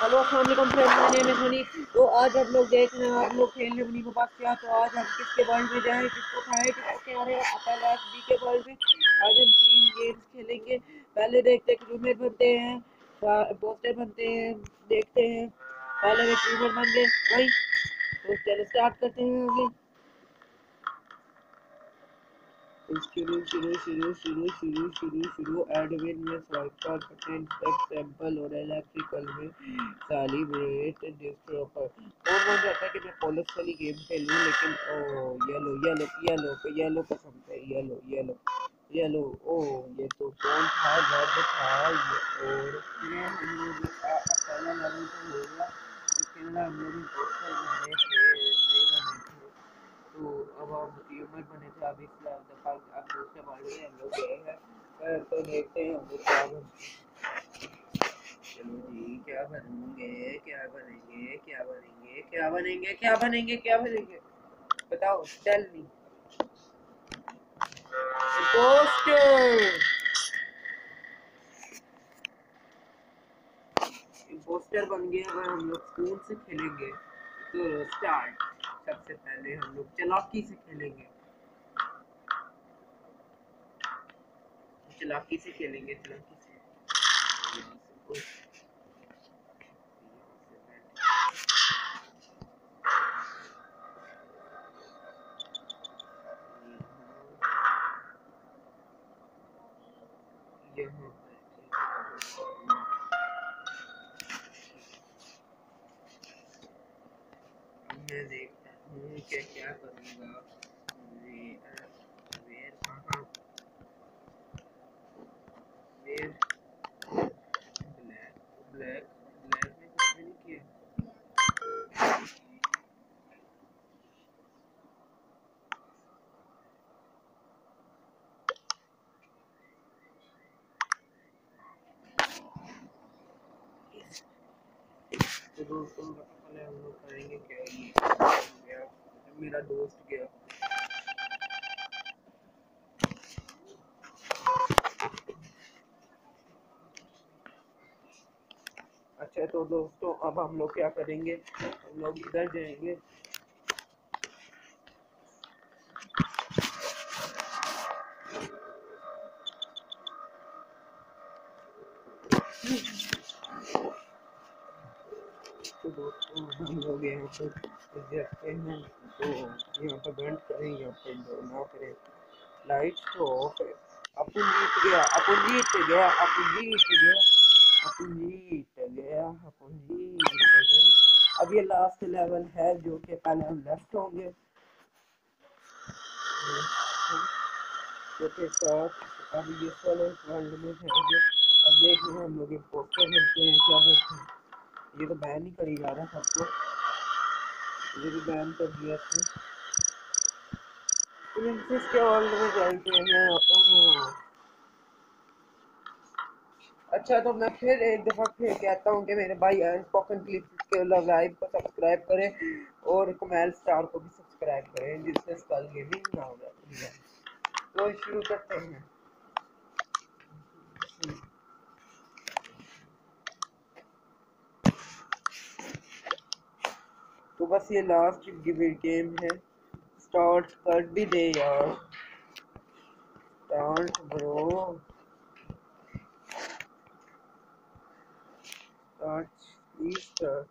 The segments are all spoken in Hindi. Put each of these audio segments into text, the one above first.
हेलो अस्सलाम वालेकुम friends, my name is Honey. तो आज आप लोग देख रहे हैं, आप लोग खेल रहे हैं के पास क्या। तो आज हम किसके वर्ल्ड में जाएं, किसको खाएं, किसको क्या रहे अपालास बी के वर्ल्ड में। आज हम 3 गेम्स खेलेंगे। पहले देखते हैं क्रूमेट बनते हैं, पोस्टर बनते हैं, देखते हैं। पहले वे क्रूमेट बन गए वही, तो चलो स्टार्ट करते हैं अभी। शुरू शुरू शुरू शुरू शुरू शुरू शुरू एडमिन में स्वाइपर सैंपल और इलेक्ट्रिकल में सेलिब्रेट डिस्ट्रॉपर। और मन जाता है कि मैं पुलिस वाली गेम खेलूं, लेकिन oh yellow yellow yellow yellow पसंद है, येलो येलो येलो। ओ ये तो कौन था, रेड था ये। और ये हम लोग का पहला लेवल तो हो गया, लेकिन हम लोग पोस्टर बने थे नहीं बने थे। तो अब हम ह्यूमन बने थे। अभी दफा अब दूसरे वर्ल्ड में हम लोग गए हैं, तो देखते हैं हम लोग क्या बनते। चलो जी, क्या बनेंगे क्या बनेंगे क्या बनेंगे क्या बनेंगे क्या बनेंगे क्या बनेंगे, बताओ। Tell me. पोस्टर पोस्टर बन गया। अगर हम लोग स्कूल से खेलेंगे तो स्टार्ट, सबसे पहले हम लोग चालाकी से खेलेंगे, चालाकी से खेलेंगे, चालाकी से। मैं देखता हूँ क्या क्या करूँगा। वेर कहाँ, वेर ब्लैक ब्लैक ब्लैक ने कुछ भी नहीं किया। तो दोस्तों पहले हम लोग करेंगे क्या, ये गया मेरा दोस्त गया। अच्छा तो दोस्तों अब हम लोग क्या करेंगे, हम लोग इधर जाएंगे। तो दोस्तों हम लोग यहाँ पर जाते हैं, तो यहाँ पर बेंट करें, यहाँ पर ना करें। लाइट तो ऑफ है। अपन जीत गया, अपन जीत गया, अपन जीत गया, अपन जीत गया, अपन जीत गया। अब ये लास्ट लेवल है, जो कि पहले हम लेफ्ट होंगे के साथ। अब ये वाले वर्ल्ड में जाएंगे। अब देखते हैं हम लोग पोस्टर बनते हैं क्या बनते हैं। ये तो बैन ही करी जा रहा है सबको, ये भी बैन कर दिया इसने। प्रिंसेस के वर्ल्ड में जाते हैं अपन। अच्छा तो मैं फिर एक दफ़ा फिर कहता हूँ कि मेरे भाई स्पोकन क्लिप्स के लाइव को सब्सक्राइब करें और कमेल स्टार को भी सब्सक्राइब करें, जिससे स्कल गेमिंग ना होगा। तो शुरू करते हैं। तो बस ये लास्ट गेम है, स्टार्ट कर भी दे यार, start bro, start please start.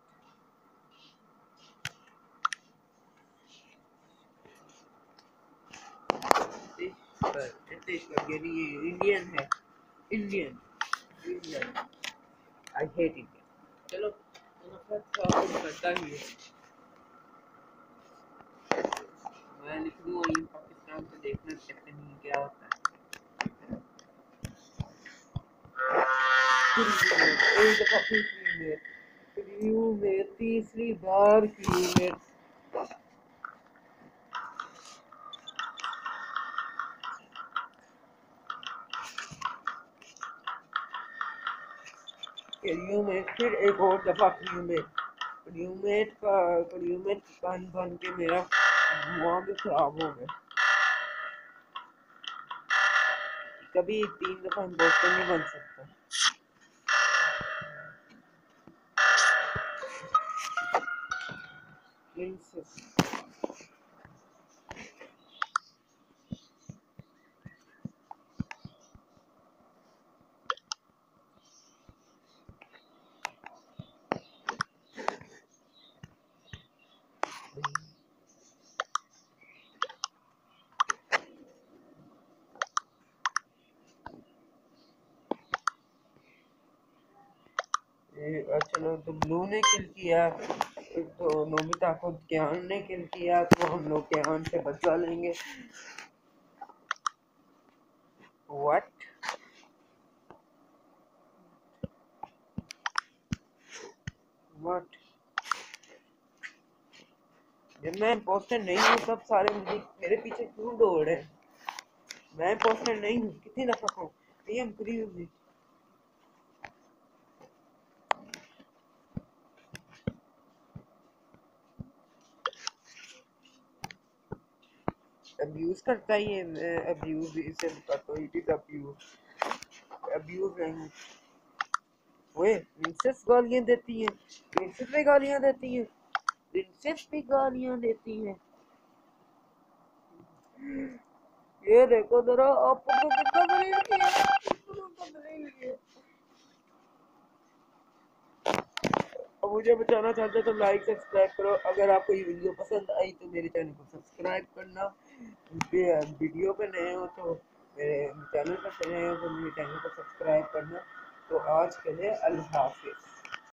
ये इंडियन है, Indian Indian, I hate Indian. चलो करता ही है, मैं लिख दूँ और ये पाकिस्तान से देखना चाहते नहीं क्या होता है। एक दफा फिर रिव्यू में तीसरी बार क्रीमेट। क्रीमेट फिर एक और दफा क्रीमेट, क्रीमेट का क्रीमेट बन बन के मेरा दिमाग खराब हो गया। कभी 3 दफा इम्पोस्टर नहीं बन सकता। प्रिंसेस। चलो, तो ब्लू ने किल किया, तो नोबिता को ज्ञान ने किल किया, तो हम लोग ज्ञान से बदला लेंगे। व्हाट? व्हाट? जब मैं इम्पोस्टर नहीं हूँ तब सारे मुझे मेरे पीछे क्यों दौड़ रहे हैं? मैं इम्पोस्टर नहीं हूँ, कितनी दफा कहूँ? ये हम फ्री हुई। अब्यूज करता ही है, मैं अब्यूज इसे करता हूँ, इट इज अब्यूज। अब्यूज नहीं हूँ। ओए, प्रिंसेस गालियाँ देती है, प्रिंसेस भी गालियाँ देती है, प्रिंसेस भी गालियाँ देती है। ये देखो जरा, आपको कितना बड़ी है। अब मुझे बचाना चाहते हो तो लाइक सब्सक्राइब करो। अगर आपको ये वीडियो पसंद आई तो मेरे चैनल को सब्सक्राइब करना। वीडियो पे नए हो तो मेरे चैनल पर नए हो तो मेरे चैनल को सब्सक्राइब करना। तो आज के लिए अल्लाह हाफिज़।